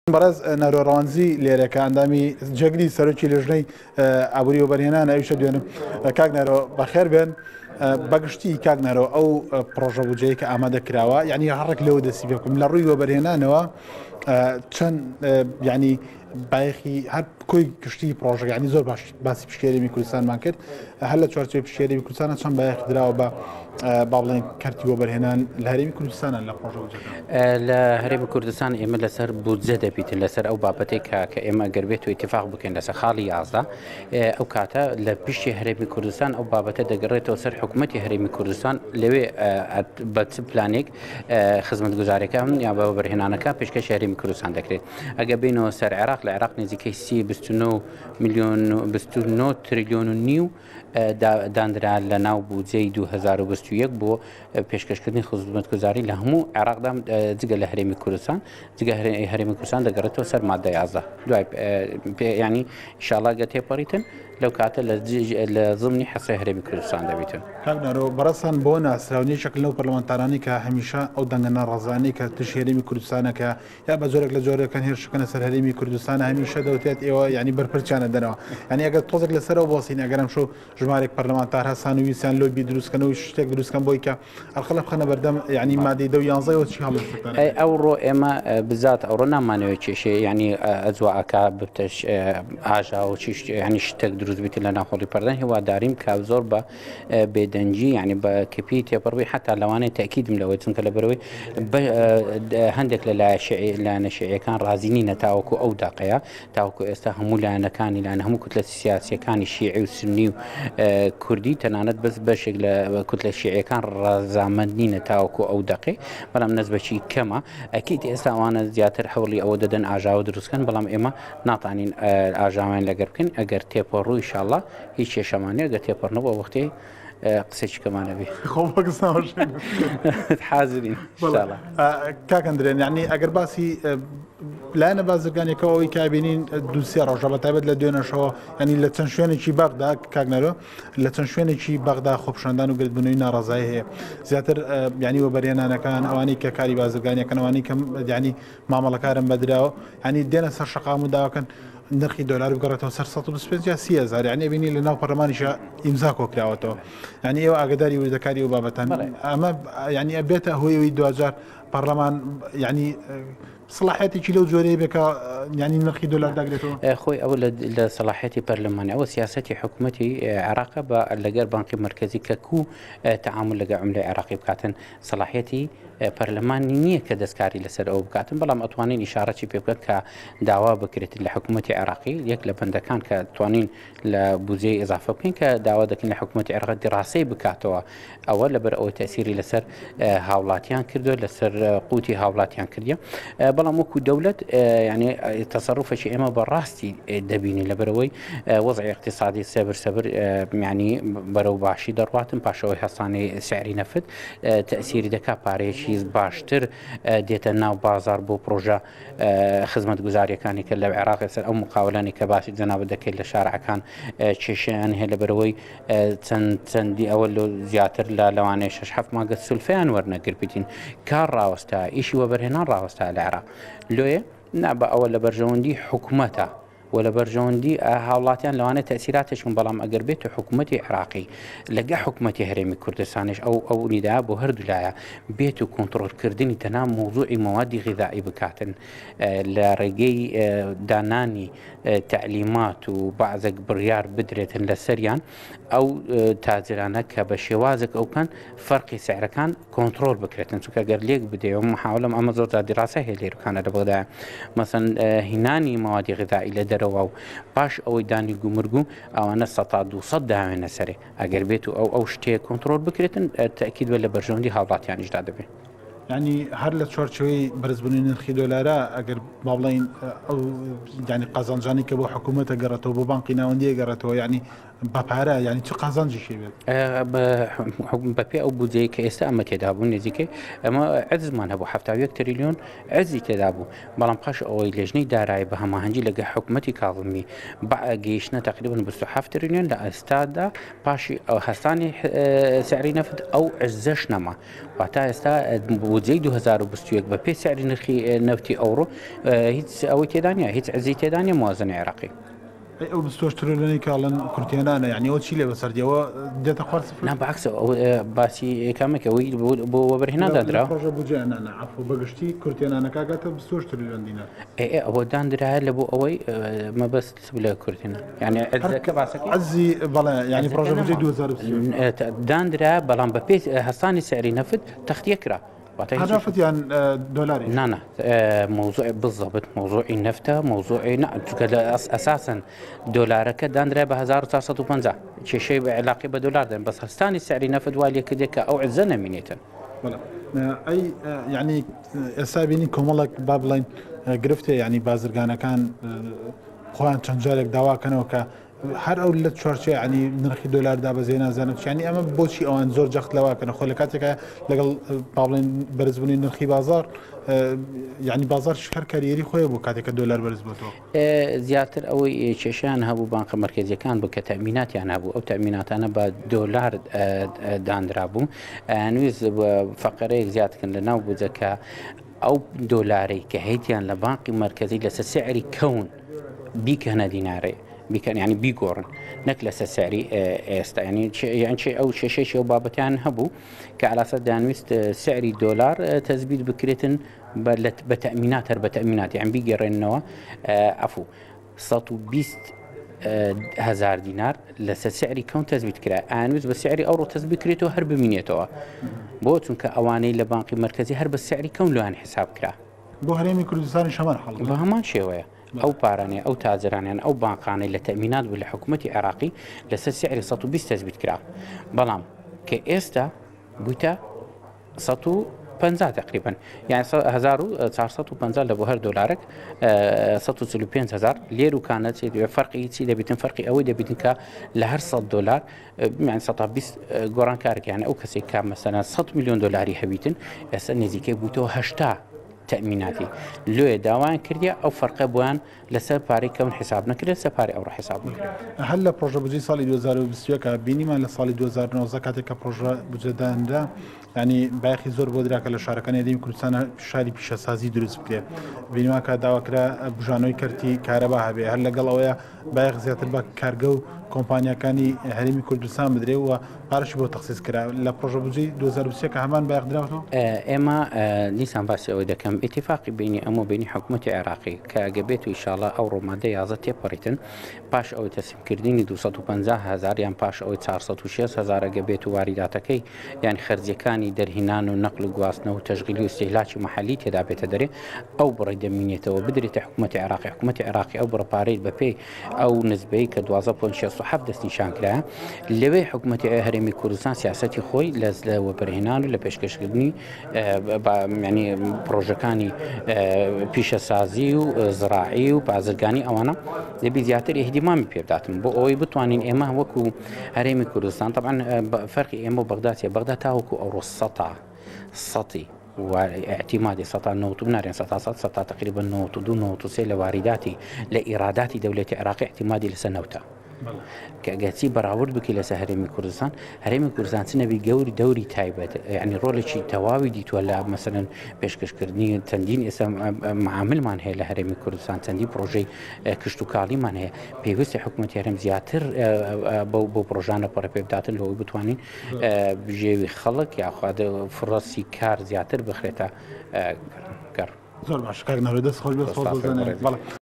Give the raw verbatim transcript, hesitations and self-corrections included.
بەڕێز نەرۆڕەوانزی لێرەکە ئەندامی جەگری سەرۆکی لێژنەی ئابووری و بەرهێنان ئەویشە دوێنم کاک نەرۆ بەخێر بێن بەگشتی کاک نەرۆ ئەو پرۆژە بودجەیە کە ئامادە کراوە یعنی هەڕێک لەوە دەستی پێکم لە ڕووی وەبەرهێنانەوە چەند ینی باەخی هەر کۆی گشتی پرۆژە ینی زۆر باش باسی پشکێریمی کوردستانمان کرد هەر لە چوارچێ پشکێری کوردستانە چەند باەخ دراوە بە با بڵێن کەرتی وەبەرهێنان لە هەرێمی کوردستانە لە پرۆژە لە هەرێمی کوردستان ئێمە لەسەر بودجە دەبیتن لەسەر ئەو بابەتێک کە ئێمە گەربێت و ئیتفاق بکەین لەسەر خاڵی یازدا ئەو کاتە لە پشتی هەرێمی کوردستان ئەو بابەتە دەگەڕێتەوە سەر حکوومەتی هەرێمی کوردستان لەوێ بە پلانێک خزمەتگوزاریەکان یا بە وەبەرهێنانەکە پێشکەشی هەرێمی کوردستان دەکرێت ئەگە بینەوە سەر عێراق لە عێراق نزیکەی سی بیست و نۆ میلیۆن بیست و نۆ تریلیۆن و نیو دانرا لە ناو بودجەی دوو هەزار و بیست و یەک بۆ پێشکەشکردنی خزمەتگوزاری لە هەموو عێراقدا جگە لە هەرێمی کوردستان جگە هەرێمی کوردستان دەگەڕێتەوە سەر مادە یازدە دوای ینی ئینشاڵڵا گە تێپەڕیتن لەو کاتە لە زمانی حەسای هەرێمی کوردستان دەبیتن. کاک نەرۆ بەڕەسان بۆ ناسراونی شکل لەو پەرلەمانتارانی کە هەمیشە ئەو دەنگە ناڕەزانەی کە توش هەرێمی کوردستانەکە یا بە زۆرێک لە جۆرەکان هێرشەکەنە سەر هەرێمی کوردستانە هەمیشە دەوتێت ئێوە ینی بەرپرچیانە دەنەوە ینی ئەگەر تۆزێک لەسەرەوە بۆسین ئەگەرم شو ژمارێک پەرلەمانتار هەسان و ویسیان لۆبی دروستکەنەوە شتێک دروستکەن بۆی کە ئەرخەلە بخەنە بەردەم ینی مادەی دە و یانزەیەوە چی هەڵ ئەو ڕۆ ئێمە بزات ئەوڕۆ نامانەوە کێشێ ینی ئەجوواکە بتەش ئاژا و چی ینی شتێک دروست بیت لە ناخۆڵی پەردەن هیواداریم کە زۆر بە بێدەنجی ینی بە کپی تێپەڕووی حتا لەوانەیە تاکیدم لەوەی چونکە لە بەرەوەی هەندێک لە لایەنە شیعیەکان رازی نینە تاوەکو ئەو داقەیە تاوەکو ئێستا هەموو لایەنەکانی لایەن هەموو کوتلە سیاسیەکانی شیعی و سنی و کوردی تەنانەت بەس بەشێک لە کوتلە شیعیەکان ڕازامەند نینە تاوەکو ئەو دەقێ بەڵام نەسبەکی کەمە ئەکید ئێستا ئەوانە زیاتر حوڵی ئەوە دەدەن ئاژاوە دروستکەن بەڵام ئێمە ناتوانین ئاژاوان لەگەر بکەین ئەگەر تێپەڕوو ئینشاڵڵا هیچ کێشەمانەیە گە تێپەڕنەوە وەختەی قسێکی کەمانەبی حازرین کاکەندرێن یعنی ئەگەر باسی لایەنە بازرگانێکەوەی کابینین دووسێ ڕۆژە بە تایبەت لە دوێنەشەوە ینی لە چەند شوێنێکی بەغدا کاکنەرۆ لە چەند شوێنێکی بەغدا خۆپشاندان و گرتبوونەوەی ناڕازایی هەیە زیاتر ینی وەبەرهێنانەکان ئەوانەی کە کاری بازرگانیەکەن ئەوانەی کەم ینی مامەڵەکارم بەدراوە ینی دێنە سەر شەقام و داواکەن نرخی دلار بگەڕێتەوە سەر سەد و بیست و پێنج سی هەزار یعنی بینی لە ناو پەرلەمانیشە ئیمزا کۆکراوەتەوە ینی ئێوە ئاگداری وردەکاری و بابەتان ئەمە ینی ئەبێتە هۆیەوەی دوجار پەرلەمان ینی صلاحەتێکی لەو جۆرەیە بێکە ینی نرخی دلار داگرێتەوە خۆی ئەوە لە صلاحەتی پەرلەمانی ئەوە سیاسەتی حکوومەتی عێراقە بە لەگەر بانکی مرکزی کە کو تەعامل لەگە عملەی عێراقی بکاتن صلاحەتی پەرلەمانی نییە کە دەستکاری لەسەر ئەو بکاتن بەڵام ئەتوانین ئیشارەتی پێ بکات کە داوا بکرێت لە حکوومەتی عێراقی یەک لە بەندەکان کە توانین لە بودجەی ئضافە بکەین کە داوا دەکەین لە حکوومەتی عێراق دیڕاسی بکاتەوە ئەوە لەبەر ئەوە تەسیری لەسەر هاوڵاتیان کردو لەسەر قوتی هاوڵاتیان کردیە بەڵام وەکو دەولەت ینی تەسەڕوفێکی ئێمە بەڕاستی دەبینی لەبەرەوەی وەزعی اقتصادی سەبر سەبر ینی بەرەو باشی دەڕواتن پاشەوەی هەستانی سعری نەفت تەسیری دەکا پارەیەکی باشتر دێتە ناو بازار بۆ پرۆژە خزمەتگوزاریەکانی کە لە عێراق سەر ئەو مقاولانی کە باسی جەنابەت دەکەیت لە شارعەکان کێشیان هەیە لەبەرەوەی چەند چەندی ئەوە زیاتر لە لەوانەیە شەش حەفت مانگە سولفیان وەرنەگربیتین کار ڕاوەستا ئیشی وەبەرهێنان ڕاوەستا لە عێراق لۆیە نا بە ئەوە لە بەرژەوەندی حکوومەتە و لە بەرژەوەندی هاوڵاتیان لەوانێت تەسیراتشون بەڵام ئەگەر بێت حکوومەتی عێراقی لەگە حکوومەتی هەرێمی کوردستانش ئەو ئەو نیدا بۆ هەردوولایە بێت و کۆنتڕۆلکردنی تەنها موضوعی مەوادی غذایی بکاتن لە ڕێگەی دانانی تعلیمات و بەعزێک بڕیار بدرێتن لە سەریان ئەو تاجرانە کە بە شێوازێک ئەوکەن فەرقی سعرەکان کۆنتڕۆل بکرێتن چونکە گەر لێک بدێ و محاولم ئەمە زۆر دیڕاستە هەیە لێرەکانە لە بەغدا مەسەن هینانی مەوادی غذایی لە دەرەوە و پاش ئەوەی دانی گومرگو ئەوانە سەد تا دووسەد داوێنە سەرێ ئەگەر بێت و ئەو ئەو شتەیە کۆنتڕۆل بکرێتن تەکید بە لە بەرژەوەندی هاوڵاتیانیشدا دەبێت. ینی هەر لە چوارچەوەی بەرزبوونی نرخی دۆلارە ئەگەر با بڵین ئەو ینی قازانجانی کە بۆ حکوومەتە گەڕێتەوە بۆ بانقی ناوەندیە گەڕێتەوە ینی بەپارە ینی چ قازانجیشی بێت بەپێ ئەو بودجەی کە ئێستا ئەمە تێدا بوو نزیکەی ئەمە عزمان هەبوو هەفتاد و یەک تریلیۆن عزی تێدا بوو بەڵام پاش ئەوەی لێژنەی دارایی بە هەماهەنگی لەگە حکوومەتی کاڵمی گەیشتنە تقریبا بیست و هەفت تریلیۆن لە ئێستادا پاشی ئەو هەستانی سعری نەفت ئەو عزەش نەما واتە ئێستا بودجەی دوو هەزار و بیست و یەک بە پێی سعری نرخی نەفتی ئەوڕۆ هیچ ئەوەی تێدا نیە، هیچ عزی تێدا نیە موازنەی عێراقی. ئەو بیست تریلیۆنی کاڵن کورتێنانە یعنی ئەوە چی لێ بەسەردیەوە دێتە خوارد نا بەعکس باسی کامێکەوەی بۆ وەبەرهێناندرا پرۆژە بودجەیانانە عەفو بەگشتی کورتێنانەکە گاتە بیست تریلیۆن دینار. ئێ ئەوە دانرایە لە بۆ ئەوەی مەبەست لە کورتێنە یعنی عزەکە باسەکەی عزی بەڵێ یعنی پرۆژە بودجەی دوو هەزار و بیست و یەک دانرا بەڵام بە پێی هەستانی سعری نەفت تەختیە کرا. هدفت يعني دولاري؟ لا لا موضوع بالضبط موضوع النفط موضوع اساسا دولارك داندرا ب ألف وأربعمية وخمسين شيء شيء علاقه بدولار ده بس هستاني سعري نفط والي كده او عزنا منيته ولا اي يعني اسابيني كوملك بابلاين قرفته يعني بازرگانه كان خوان چنجالك دوا كانوا ك هر ئەو لە چوارچێ ینی نرخی دلار دابەزێ نازانێت ینی ئەمە بۆچی ئەوان زۆر جەخت لەواکەن خۆ لە کاتێکە لەگەڵ باڵێن بەرزبوونی نرخی بازار ینی بازار هەر کاریێری خۆی بۆ کاتێکە دلار بەرز بۆتەوە زیاتر ئەوەی کێشیان هەبوو بانکە مرکزیەکان بوو کە تەمیناتیان هەبوو ئەو تەمیناتانە بە دۆلار دانرا بوو نوێز فەقەرەیەک زیادکردن لە ناو بودجەکە ئەو دۆلارەی کە هەیتیان لە بانکی مرکزی لەسەر سعری کەون بیکەنە دینارێ بیکەن ینی بیگۆڕن نەک لەسەر سعری ئێستا ینی یان ئەو شێشەی ئەو بابەتیان هەبوو کە ئالاسە دانویست سعری دۆلار تەزبیت بکرێتن بە تەمینات هەر بە تەمینات یان بیگەڕێنەوە عەفو سەد و بیست هزار دینار لەسەر سعری کەون تەزبیت کرا ئانویست بە سعری ئەوڕۆ تەزبیت کرێتەوە هەر بمینێتەوە بۆ چونکە ئەوانەی لە بانکی مرکزی هەر بە سعری کەون لەوان حساب کرا بۆ هەرێمی کوردستانی شەمال هەڵ بە هەمان شێوەیە ئەو پارانەیە ئەو تاجرانیان ئەو بانقانەی لە تەمینات بوو لە حکوومەتی عێراقی لەسەر سعری سەد و بیست تەزبیت کرا بەڵام کە ئێستا بوویتە سەد و پەنجا تقریبا یان هەزار و چوارسەد و پەنجا لە بۆ هەر دۆلارێک سەد و چل و پێنج هەزار لێر و کانە فەرقی چی دەبێتن فەرقی ئەوەی دەبێتن کە لە هەر سەد دۆلار یان سەد و بیست گۆڕانکارێک یانە ئەو کەسێک کا مەسەلەن سەد میلیۆن دۆلاری هەبیتن ئێستا نزیکەی بووتەوە هەشتا تأميناتي لو داوان كرديا أو فرق بوان لسه باري كون حساب نكره لسه باري أو حساب نكره هلا بروجه بجي صالي دو هزار و بیست و یک بيني ما لصالي دو هزار و نوزده كاتك بروجه بجدان ده يعني باقي زور بودراك للشاركان يديم كل سنة شاري بيش سازي دروس بكره بيني ما كداوا كره بجانوي كرتي كهرباء هبه هلا قال أويا باقي زيادة الباك كارجو كومبانيا كاني هرمي كردستان بدري وقارش بو تخصيص كرا لا بروجه بجي دو هزار و بیست و یک همان باقي دراسته اما ليسان بس أو كم اتفاقي بيني أمو بيني حكومة عراقي كجبيتو إن شاء الله أو رمادة يازت بريتن باش أو تسليم كرديني دوصد و پنجاه هزار يعني باش أو چهارصد و شصت هزار جبيتو وارداتكي يعني خرجي كاني درهنان ونقل وقواسنا وتشغيل واستهلاك محلي تدابت دري أو بريد منيته وبدري حكومة عراقي حكومة عراقي أو برباريد ببي أو نسبي كدوازة بونشيس وحفدس نشان كلا لوي حكومة هرمي كردستان سياستي خوي لازل وبرهنان ولا بيشكشكدني يعني بروجكاني پیشە سازی و زراعی و بازرگانی ئەوانە دەبی زیاتر اهتیمامی پێ بداتن بۆ ئەوەی بتوانین ئێمە وەکو هەرێمی کوردستان طبعا فەرقی ئێمە و بەغدادیە بەغداد تاوەکو ئەوڕۆ سەتا سەتی واعتمادي سطا نوت بنارين سطا سط سطا تقريبا نوت ودو نوت وسي لوارداتي لإيرادات دولة العراق اعتمادي لسنوتا كأجاتي براورد بكي لسهرمي كردستان هرمي كردستان سنبي جوري دوري تايبات يعني رولشي تواوي دي تولى مثلا بيشكش كردني تندين اسم معامل مان هي لهرمي كردستان تندي بروجي كشتوكالي مان هي بيوست حكومة هرم زياتر بو بو بروجانا برا بيبداتن لو بتوانين بيجي خلق يا خد فرصي كار زياتر بخريتا كار زور باش كار نريد خوش بس خوش